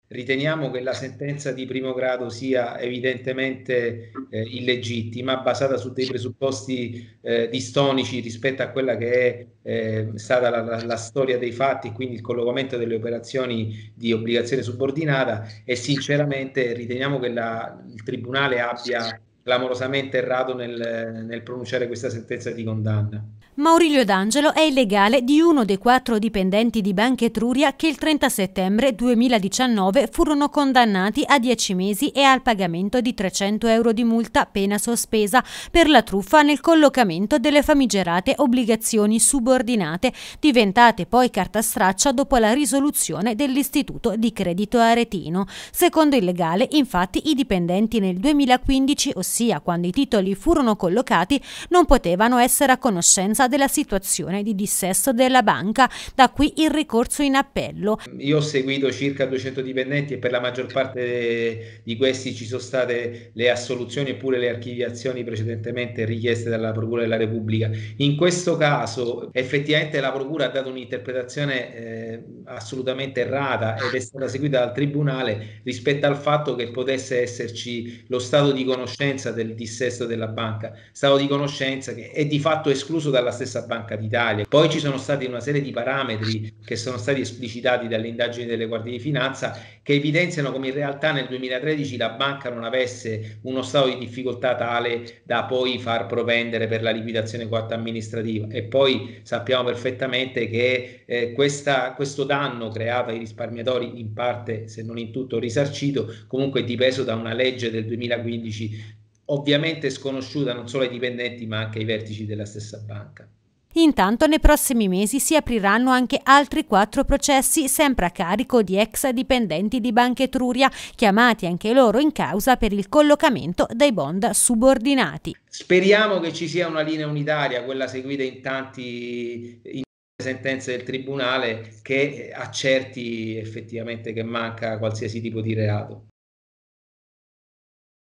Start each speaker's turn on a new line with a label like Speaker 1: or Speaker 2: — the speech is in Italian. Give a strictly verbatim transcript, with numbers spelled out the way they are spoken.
Speaker 1: Riteniamo che la sentenza di primo grado sia evidentemente eh, illegittima, basata su dei presupposti eh, distonici rispetto a quella che è eh, stata la, la, la storia dei fatti, quindi il collocamento delle operazioni di obbligazione subordinata, e sinceramente riteniamo che la, il Tribunale abbia clamorosamente errato nel, nel pronunciare questa sentenza di condanna.
Speaker 2: Maurilio D'Angelo è il legale di uno dei quattro dipendenti di Banca Etruria che il trenta settembre duemiladiciannove furono condannati a dieci mesi e al pagamento di trecento euro di multa, pena sospesa, per la truffa nel collocamento delle famigerate obbligazioni subordinate, diventate poi carta straccia dopo la risoluzione dell'Istituto di Credito Aretino. Secondo il legale, infatti, i dipendenti nel duemilaquindici, ossia quando i titoli furono collocati, non potevano essere a conoscenza della situazione di dissesto della banca, da qui il ricorso in appello.
Speaker 1: Io ho seguito circa duecento dipendenti e per la maggior parte di questi ci sono state le assoluzioni eppure le archiviazioni precedentemente richieste dalla Procura della Repubblica. In questo caso effettivamente la Procura ha dato un'interpretazione eh, assolutamente errata ed è stata seguita dal Tribunale rispetto al fatto che potesse esserci lo stato di conoscenza del dissesto della banca, stato di conoscenza che è di fatto escluso dalla stessa Banca d'Italia. Poi ci sono stati una serie di parametri che sono stati esplicitati dalle indagini delle guardie di finanza che evidenziano come in realtà nel duemilatredici la banca non avesse uno stato di difficoltà tale da poi far propendere per la liquidazione coatta amministrativa, e poi sappiamo perfettamente che eh, questa, questo danno creato ai risparmiatori, in parte se non in tutto risarcito, comunque è dipeso da una legge del duemilaquindici ovviamente sconosciuta non solo ai dipendenti ma anche ai vertici della stessa banca.
Speaker 2: Intanto nei prossimi mesi si apriranno anche altri quattro processi sempre a carico di ex dipendenti di Banca Etruria, chiamati anche loro in causa per il collocamento dei bond subordinati.
Speaker 1: Speriamo che ci sia una linea unitaria, quella seguita in tanti in sentenze del Tribunale, che accerti effettivamente che manca qualsiasi tipo di reato.